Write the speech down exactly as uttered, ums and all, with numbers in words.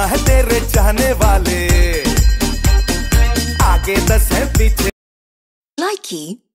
है तेरे चाहने वाले, आगे दस है पीछे। Likey